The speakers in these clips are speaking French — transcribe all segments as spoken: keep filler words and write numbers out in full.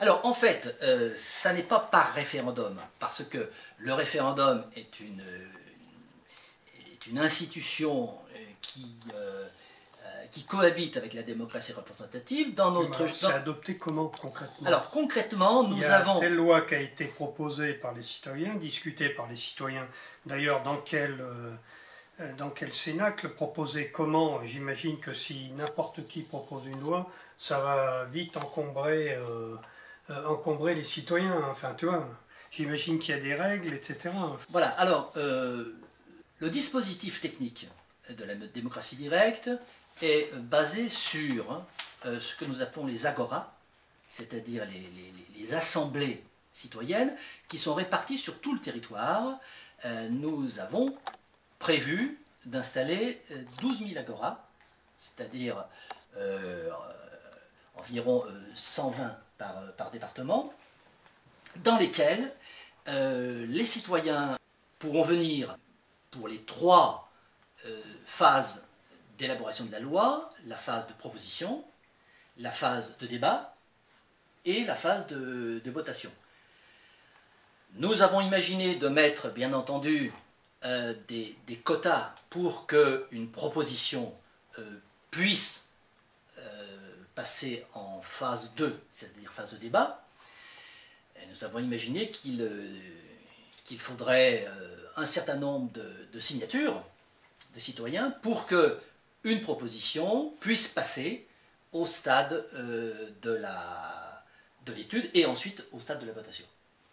Alors en fait, euh, ça n'est pas par référendum, parce que le référendum est une, est une institution qui, euh, qui cohabite avec la démocratie représentative. Dans notre... C'est dans... adopté comment concrètement? Alors concrètement, nous Il y a avons... telle loi qui a été proposée par les citoyens, discutée par les citoyens, d'ailleurs dans quel... Euh, dans quel cénacle, proposer comment? J'imagine que si n'importe qui propose une loi, ça va vite encombrer, euh, euh, encombrer les citoyens. Enfin, tu vois, j'imagine qu'il y a des règles, et cetera. Voilà, alors, euh, le dispositif technique de la démocratie directe est basé sur euh, ce que nous appelons les agoras, c'est-à-dire les, les, les assemblées citoyennes, qui sont réparties sur tout le territoire. Euh, nous avons prévu d'installer douze mille agoras, c'est-à-dire euh, environ cent vingt par, par département, dans lesquels euh, les citoyens pourront venir pour les trois euh, phases d'élaboration de la loi, la phase de proposition, la phase de débat et la phase de, de votation. Nous avons imaginé de mettre, bien entendu, Euh, des, des quotas pour qu'une proposition euh, puisse euh, passer en phase deux, c'est-à-dire phase de débat. Et nous avons imaginé qu'il euh, qu'il faudrait euh, un certain nombre de, de signatures de citoyens pour qu'une proposition puisse passer au stade euh, de la, de l'étude et ensuite au stade de la votation.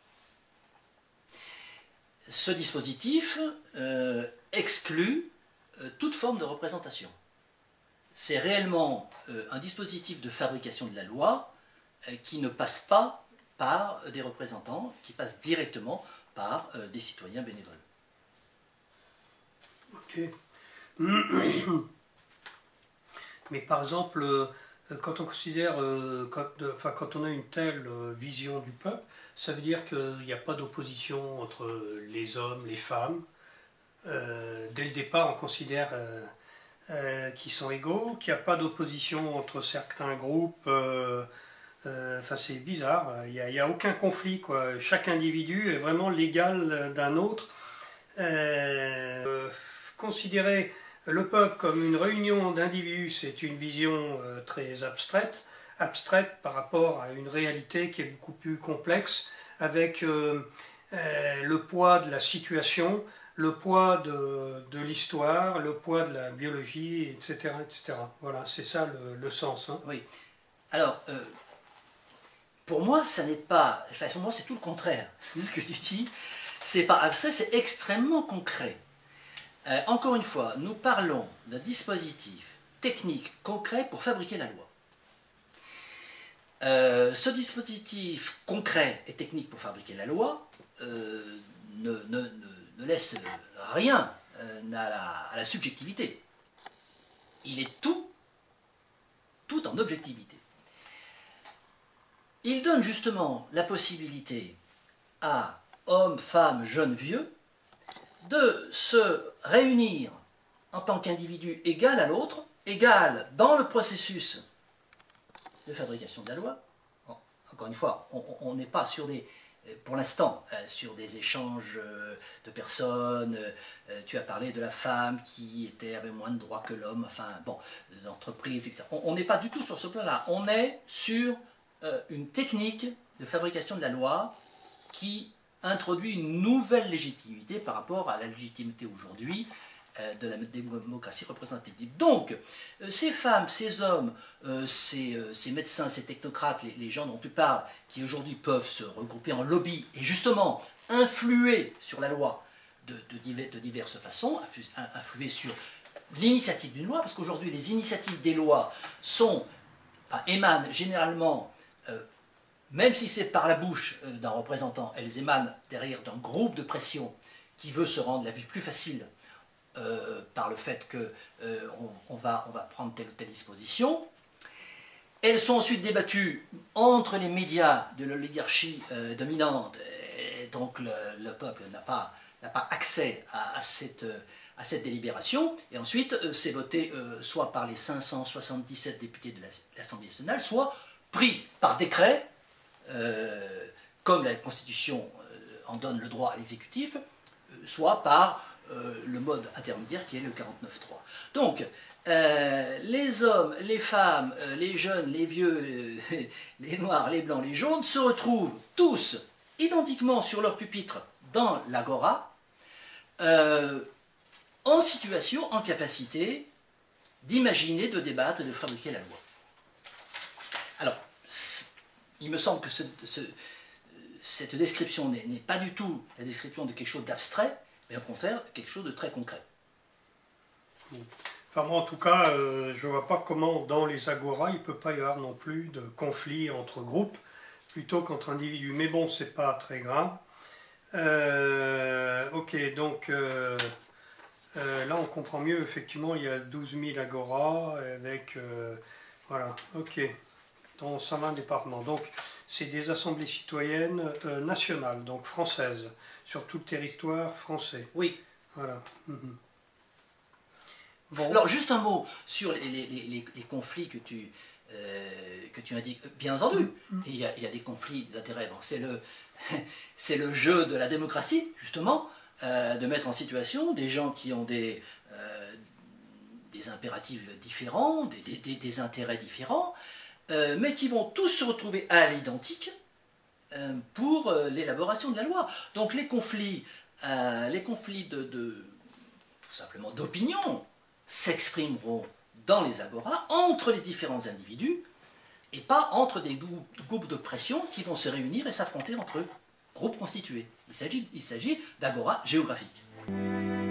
Ce dispositif euh, exclut euh, toute forme de représentation. C'est réellement euh, un dispositif de fabrication de la loi euh, qui ne passe pas par des représentants, qui passe directement par euh, des citoyens bénévoles. Ok. Mais par exemple, euh, quand on considère, euh, quand, euh, enfin, quand on a une telle euh, vision du peuple, ça veut dire qu'il n'y a pas d'opposition entre les hommes, les femmes. Euh, dès le départ, on considère euh, euh, qu'ils sont égaux, qu'il n'y a pas d'opposition entre certains groupes. Euh, euh, enfin, c'est bizarre. Il n'y a, il y a aucun conflit, quoi. Chaque individu est vraiment l'égal d'un autre. Euh, considérer le peuple comme une réunion d'individus, c'est une vision euh, très abstraite. abstraite par rapport à une réalité qui est beaucoup plus complexe, avec euh, euh, le poids de la situation, le poids de, de l'histoire, le poids de la biologie, et cetera et cetera. Voilà, c'est ça le, le sens. Hein. Oui. Alors, euh, pour moi, ça n'est pas... Enfin, pour moi, c'est tout le contraire. C'est ce que tu dis. C'est pas abstrait, c'est extrêmement concret. Euh, encore une fois, nous parlons d'un dispositif technique concret pour fabriquer la loi. Euh, ce dispositif concret et technique pour fabriquer la loi euh, ne, ne, ne, ne laisse rien euh, à, la, à la subjectivité. Il est tout, tout en objectivité. Il donne justement la possibilité à hommes, femmes, jeunes, vieux, de se réunir en tant qu'individu égal à l'autre, égal dans le processus de fabrication de la loi. Bon, encore une fois, on n'est pas sur des, pour l'instant, euh, sur des échanges euh, de personnes. Euh, tu as parlé de la femme qui était, avait moins de droits que l'homme, enfin, bon, d'entreprise, et cetera. On n'est pas du tout sur ce plan-là. On est sur euh, une technique de fabrication de la loi qui introduit une nouvelle légitimité par rapport à la légitimité aujourd'hui de la démocratie représentative. Donc, euh, ces femmes, ces hommes, euh, ces, euh, ces médecins, ces technocrates, les, les gens dont tu parles, qui aujourd'hui peuvent se regrouper en lobby et justement influer sur la loi de, de, divers, de diverses façons, influer sur l'initiative d'une loi, parce qu'aujourd'hui les initiatives des lois sont, enfin, émanent généralement, euh, même si c'est par la bouche euh, d'un représentant, elles émanent derrière d'un groupe de pression qui veut se rendre la vie plus facile Euh, par le fait qu'on euh, on va, on va prendre telle ou telle disposition. Elles sont ensuite débattues entre les médias de l'oligarchie euh, dominante, et donc le, le peuple n'a pas, n'a pas accès à, à, cette, à cette délibération, et ensuite euh, c'est voté euh, soit par les cinq cent soixante-dix-sept députés de l'Assemblée nationale, soit pris par décret euh, comme la Constitution euh, en donne le droit à l'exécutif, euh, soit par euh, le mode intermédiaire qui est le quarante-neuf trois. Donc, euh, les hommes, les femmes, euh, les jeunes, les vieux, euh, les noirs, les blancs, les jaunes se retrouvent tous identiquement sur leur pupitre dans l'agora, euh, en situation, en capacité d'imaginer, de débattre et de fabriquer la loi. Alors, il me semble que ce, ce, cette description n'est pas du tout la description de quelque chose d'abstrait, mais au contraire, quelque chose de très concret. Enfin, moi, en tout cas, euh, je ne vois pas comment, dans les agoras, il ne peut pas y avoir non plus de conflit entre groupes, plutôt qu'entre individus. Mais bon, c'est pas très grave. Euh, ok, donc... Euh, Euh, là, on comprend mieux, effectivement, il y a douze mille agoras avec, euh, voilà, ok, dans cent vingt départements. Donc, c'est des assemblées citoyennes euh, nationales, donc françaises, sur tout le territoire français. Oui. Voilà. Mm-hmm. Bon. Alors, juste un mot sur les, les, les, les conflits que tu, euh, que tu indiques. Bien entendu, mm-hmm. il, y a, il y a des conflits d'intérêt. Bon, c'est le, c'est le jeu de la démocratie, justement. Euh, de mettre en situation des gens qui ont des, euh, des impératifs différents, des, des, des intérêts différents, euh, mais qui vont tous se retrouver à l'identique euh, pour euh, l'élaboration de la loi. Donc les conflits, euh, les conflits de, de tout simplement d'opinion s'exprimeront dans les agoras entre les différents individus et pas entre des groupes de pression qui vont se réunir et s'affronter entre eux. Groupe constitué. Il s'agit il s'agit d'agora géographique.